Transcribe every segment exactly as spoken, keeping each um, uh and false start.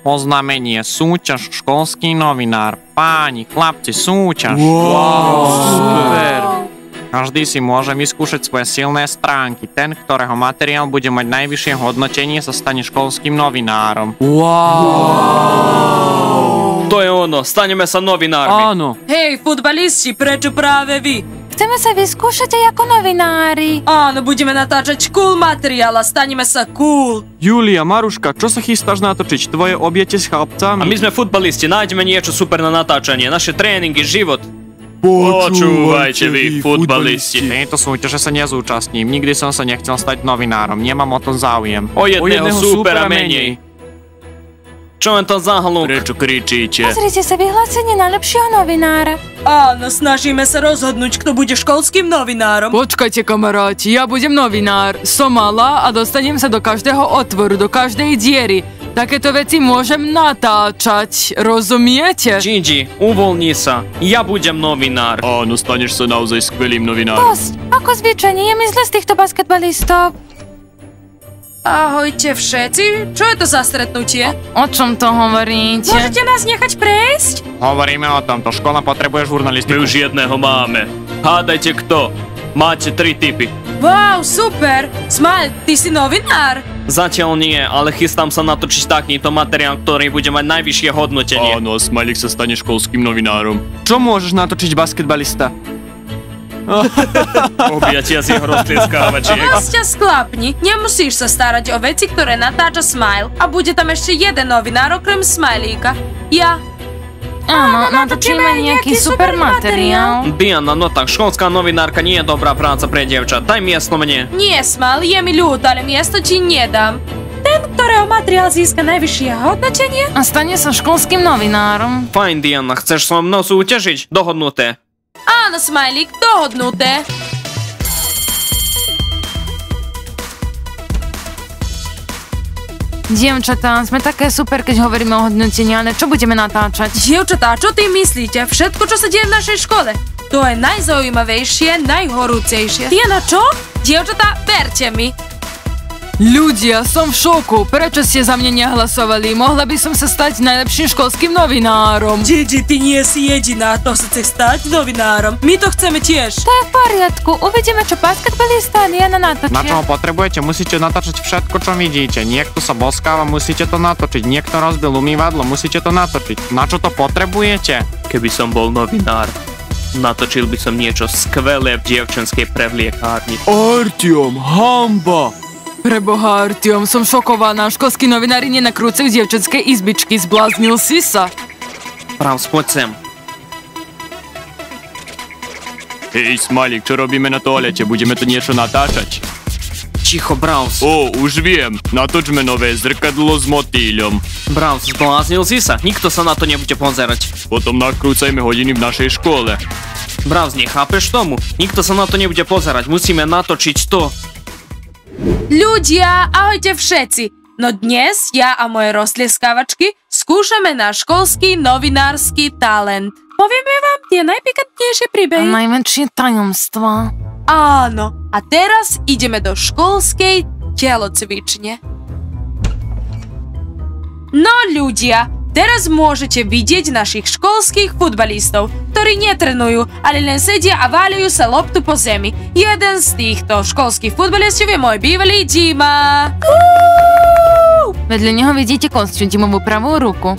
Oznámenie, súťaž, školský novinár. Páni, chlapci, súťaž. Wow, super. Každý si môže vyskúšať svoje silné stránky. Ten, ktorého materiál bude mať najvyššie hodnotenie, sa stane školským novinárom. Wow. To je ono, staneme sa novinármi. Áno. Hej, futbalisti, prečo práve vy? Chceme sa vyskúšať aj ako novinári. Áno, budeme natáčať cool materiál a staneme sa cool. Julia, Maruška, čo sa chystáš natočiť? Tvoje objete s chlapcami? A my sme futbalisti, nájdeme niečo super na natáčanie. Naše tréningy, život. Počúvajte vy, futbalisti. Tejto súťaže sa nezúčastním. Nikdy som sa nechcel stať novinárom. Nemám o tom záujem. O jedného, o jedného supera menej. Čo je to za hluk? Prečo kričíte? Pozrite sa, vyhlásenie najlepšieho novinára. Áno, snažíme sa rozhodnúť, kto bude školským novinárom. Počkajte, kamaráti, ja budem novinár. Som malá a dostanem sa do každého otvoru, do každej diery. Takéto veci môžem natáčať, rozumiete? Gigi, uvoľni sa. Ja budem novinár. Áno, staneš sa naozaj skvelým novinárom. Dosť, ako zvyčajne, je mi zle z týchto basketbalistov. Ahojte všetci, čo je to za stretnutie? O čom to hovoríte? Môžete nás nechať prejsť? Hovoríme o tomto. Škola potrebuje žurnalistiku. My už jedného máme. Hádajte kto. Máte tri typy. Wow, super! Smile, ty si novinár? Zatiaľ nie, ale chystám sa natočiť takýto materiál, ktorý bude mať najvyššie hodnotenie. Áno, Smiley sa stane školským novinárom. Čo môžeš natočiť basketbalista? Objatia z jeho roztlieskávačiek. Nasťa sklapni, nemusíš sa starať o veci, ktoré natáča Smile. A bude tam ešte jeden novinár okrem Smileyka. Ja. Áno, natočíme nejaký super materiál. Diana, no tak, školská novinárka nie je dobrá práca pre dievčat. Daj miesto mne. Nie, Smile, je mi ľúto, ale miesto ti nedám. Ten, ktorého materiál získa najvyššie hodnotenie? A stane sa školským novinárom. Fajn, Diana, chceš so mnou súťažiť? Dohodnuté. Áno, Smiley, dohodnuté. Dievčatá, sme také super, keď hovoríme o hodnotení, ale čo budeme natáčať? Dievčatá, čo ty myslíte? Všetko, čo sa deje v našej škole. To je najzaujímavejšie, najhorúcejšie. Diana, čo? Dievčatá, verte mi. Ľudia, som v šoku. Prečo ste za mňa nehlasovali? Mohla by som sa stať najlepším školským novinárom. Gigi, ty nie si jediná, kto sa chce stať novinárom. My to chceme tiež. To je v poriadku. Uvidíme, čo basketbalista Diana natočia. Na čo ho potrebujete? Musíte natáčať všetko, čo vidíte. Niekto sa boskáva, musíte to natočiť. Niekto rozbil umývadlo, musíte to natočiť. Na čo to potrebujete? Keby som bol novinár, natočil by som niečo skvelé v dievčenskej prevliekárni. Artyom, hamba! Preboha, Artyom, som šokovaná. Školskí novinári nenakrúcajú dievčenskej izbičky. Zbláznil si sa. Pravs, poď sem. Hej, Smiley, čo robíme na toalete? Budeme tu niečo natáčať? Ticho, Braus. Ó, už viem. Natočme nové zrkadlo s motýľom. Braus, zbláznil si sa? Nikto sa na to nebude pozerať. Potom nakrúcajme hodiny v našej škole. Braus, nechápeš tomu? Nikto sa na to nebude pozerať. Musíme natočiť to. Ľudia, ahojte všetci. No dnes ja a moje roztlieskavačky skúšame náš školský novinársky talent. Povieme vám tie najpikantnejšie príbehy. A najväčšie tajomstvá. Áno, a teraz ideme do školskej telocvične. No ľudia, teraz môžete vidieť našich školských futbalistov, ktorí netrenujú, ale len sedia a váľujú sa loptu po zemi. Jeden z týchto školských futbalistov je môj bývalý Dima. Vedľa neho vidíte Konstantinovú pravú ruku.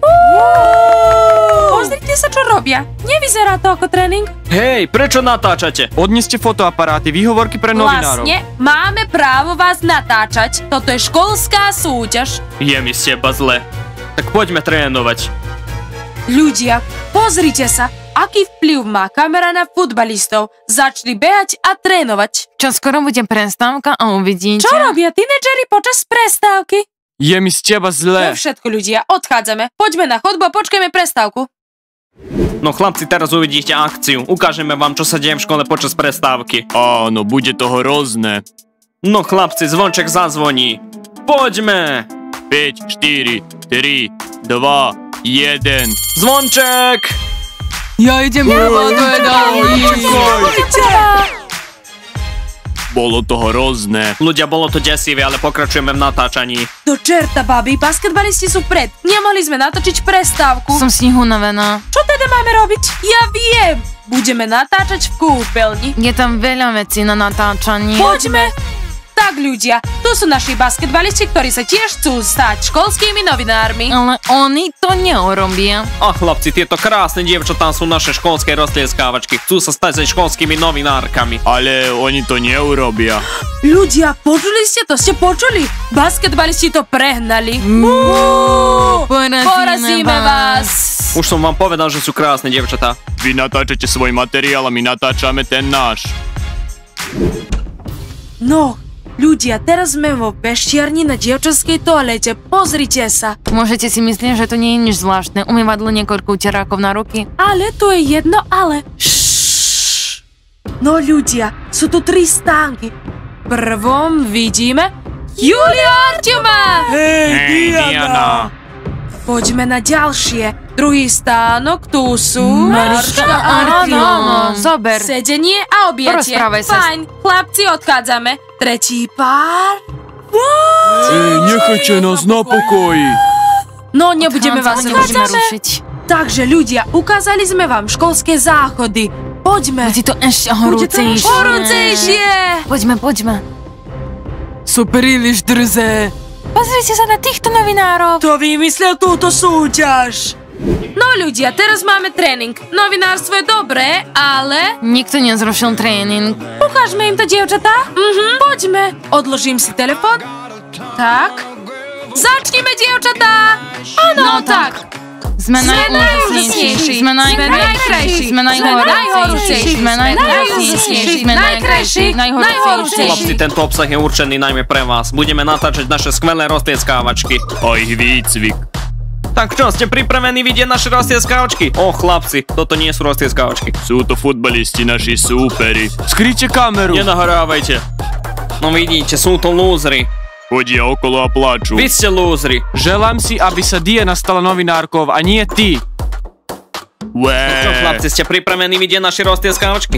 Pozrite sa, čo robia. Nevyzerá to ako tréning. Hej, prečo natáčate? Odneste fotoaparáty, výhovorky pre novinárov. Vlastne, máme právo vás natáčať. Toto je školská súťaž. Je mi z teba zle. Tak poďme trénovať. Ľudia, pozrite sa, aký vplyv má kamera na futbalistov. Začni behať a trénovať. Čoskoro bude prestávka a uvidíte. Čo robia tínedžeri počas prestávky? Je mi z teba To zle. je všetko, ľudia, odchádzame. Poďme na chodbu a počkajme prestávku. No chlapci, teraz uvidíte akciu. Ukážeme vám, čo sa deje v škole počas prestávky. Áno, bude to hrozné. No chlapci, zvonček zazvoní. Poďme! päť, štyri, tri, dva, jeden. Zvonček! Ja idem prvá do jedálničky. Bolo to hrozné. Ľudia, bolo to desivé, ale pokračujeme v natáčaní. Do čerta, babi, basketbalisti sú pred. Nemohli sme natočiť prestávku. Som z nich unavená. Čo teda máme robiť? Ja viem. Budeme natáčať v kúpeľni. Je tam veľa vecí na natáčanie. Poďme. Tak ľudia, tu sú naši basketbalisti, ktorí sa tiež chcú stať školskými novinármi. Ale oni to neurobia. A chlapci, tieto krásne dievčatá sú naše školské rozlieskávačky. Chcú sa stať aj školskými novinárkami. Ale oni to neurobia. Ľudia, počuli ste to? Ste počuli? Basketbalisti to prehnali. Porazíme, Porazíme vás. Už som vám povedal, že sú krásne dievčatá. Vy natáčate svoj materiál a my natáčame ten náš. No, ľudia, teraz sme vo peštiarni na dievčanskej toalete. Pozrite sa. Môžete si myslieť, že to nie je nič zvláštne. Umývadlo, niekoľko uterákov na ruky. Ale to je jedno, ale... Ššš. No ľudia, sú tu tri stánky. V prvom vidíme Juliu Artioma. Hej, Diana. Poďme na ďalšie. Druhý stánok, tu sú Mariška a Artiom. Zober. sedenie a obietie. Porozprávaj sa. Fajn, chlapci, odchádzame. Tretí pár. Ej, nechajte nás na pokoji. No, nebudeme vás Nemôžeme rušiť. rušiť. Takže ľudia, ukázali sme vám školské záchody. Poďme. Bude to ešte Bude to horúcejšie. horúcejšie. Poďme, poďme. Sú príliš drzé. Pozrite sa na týchto novinárov. To vymyslel túto súťaž. No ľudia, teraz máme tréning. Novinárstvo je dobré, ale... Nikto nezrušil tréning. Ukážme im to, dievčatá? Mhm, poďme. Odložím si telefon. Tak. Začnime, dievčatá. Áno, No tak. tak. Sme najúžasnejší. Sme najkrajší. Sme najhorúcejší. Sme najúžasnejší. Sme najkrajší. Najhorúcejší. Chlapci, tento obsah je určený najmä pre vás. Budeme natáčať naše skvelé rozlieskávačky. A ich výcvik. Tak čo, ste pripravení vidieť naše rozlieskávačky? O, chlapci, toto nie sú rozlieskávačky. Sú to futbalisti, naši súperi. Skryte kameru. Nenahrávajte. No vidíte, sú to lúzri. Chodia okolo a plačú. Vy ste lúzri. Želám si, aby sa Diana stala novinárkou a nie ty. Čo, chlapci, ste pripravení vidieť naše rozlieskávačky?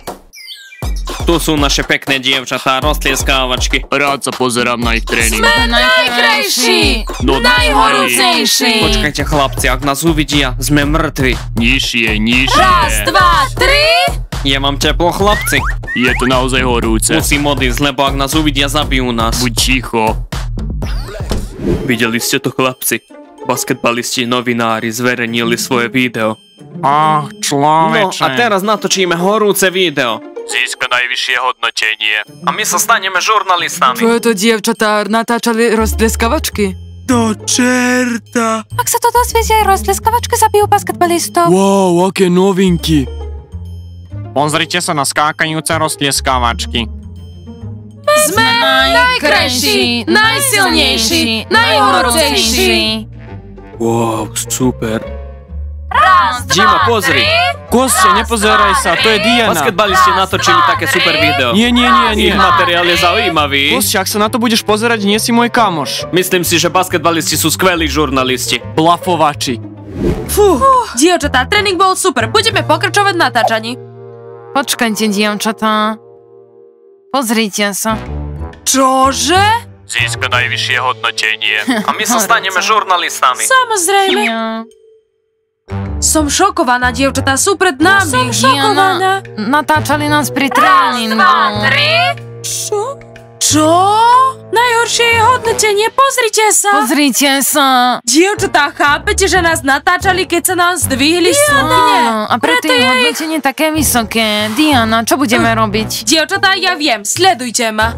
Tu sú naše pekné dievčatá, rozlieskávačky. Rád sa pozerám na ich tréning. Najkrajší. No, Najhorúcejší. Počkajte, chlapci, ak nás uvidia, sme mŕtvi. Nižšie, nižšie. Raz, dva, tri. Je vám teplo, chlapci? Je to naozaj horúce. Musím odísť, lebo ak nás uvidia, zabijú nás. Buď ticho. Videli ste to, chlapci? Basketbalisti novinári zverejnili svoje video. Ach, No človeče. a teraz natočíme horúce video. Získa najvyššie hodnotenie. A my sa staneme žurnalistami. Čo je to, dievčatá? Natáčali rozlieskavačky? Do čerta. Ak sa to dozvedia, rozlieskavačky zabijú basketbalistov. Wow, aké novinky. Pozrite sa na skákajúce rozlieskávačky. Sme najkrajší, najsilnejší, najhorúcejší. Wow, super. Dima, pozri. Kostia, nepozeraj sa, to je Diana. Basketbalisti natočili také super video. Nie, nie, nie, nie. Ich materiál je zaujímavý. Kostia, ak sa na to budeš pozerať, nie si môj kamoš. Myslím si, že basketbalisti sú skvelí žurnalisti. Blafovači. Fú, dievčatá, tréning bol super. Budeme pokračovať v natáčaní. Počkajte, dievčatá. Pozrite sa. Čože? Získa najvyššie hodnotenie. A my sa staneme žurnalistami. Samozrejme. Ja. Som šokovaná, dievčatá, sú pred nami. Som šokovaná. Natáčali nás pri tréningu. Čo? Čo? Najhoršie je hodnotenie, pozrite sa. Pozrite sa. Dievčatá, chápete, že nás natáčali, keď sa nám zdvihli sukne? Áno, a preto je hodnotenie také vysoké. Diana, čo budeme robiť? Dievčatá, ja viem, sledujte ma.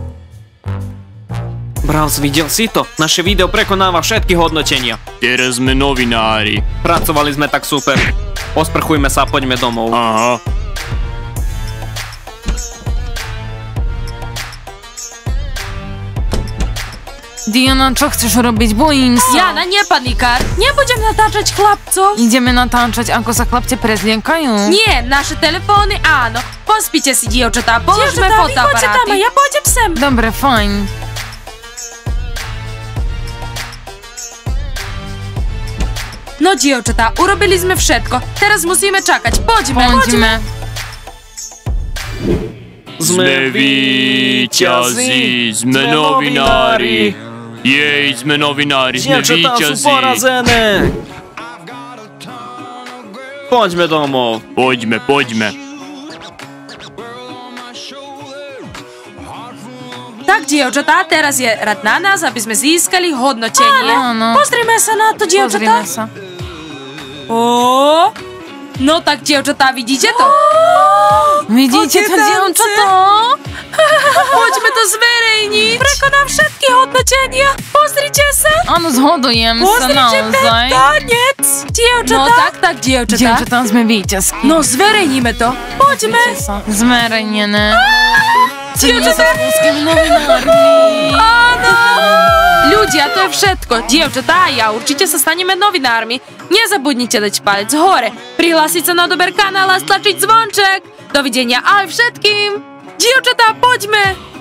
Bravs, videl si to? Naše video prekonáva všetky hodnotenia. Teraz sme novinári. Pracovali sme tak super. Osprchujme sa a poďme domov. Aha. Diana, čo chceš robiť? Bojím sa. Jana, nepanikár. Nebudem natáčať chlapcov. Ideme natáčať, ako sa chlapci prezliekajú. Nie, naše telefóny áno. Pospíte si, dievčatá, položme Dievčatá, vy poďte tam a fotoaparáty. ja pôjdem sem. Dobre, fajn. No, dievčatá, urobili sme všetko. Teraz musíme čakať. Poďme. Poďme. Sme víťazi, sme novinári. Jej, sme novinári, sme Dievčatá sú víťazi. porazené. Poďme domov. Poďme, poďme. Tak, dievčatá, teraz je rad na nás, aby sme získali hodnotenie. Áno. Pozrime sa na to, dievčatá. Pozrime sa. Ó, no tak, dievčatá, vidíte to? Vidíte to, dievčatá? Poďme to zverejniť. Prekonám všetky hodnotenia. Pozrite sa. Áno, zhodujem sa Pozrite naozaj. ten tanec. Dievčatá. No tak, tak, dievčatá. Dievčatá, sme víťazky. No zverejníme to. Poďme. Pozrite sa. Zverejnené. Dievčatá. Ceníme sa školskými novinármi. Áno. Ľudia, to je všetko. Dievčatá a ja určite sa staneme novinármi. Nezabudnite dať palec hore, prihlásiť sa na odber kanála a stlačiť zvonček. Dovidenia aj všetkým. Dievčatá, poďme.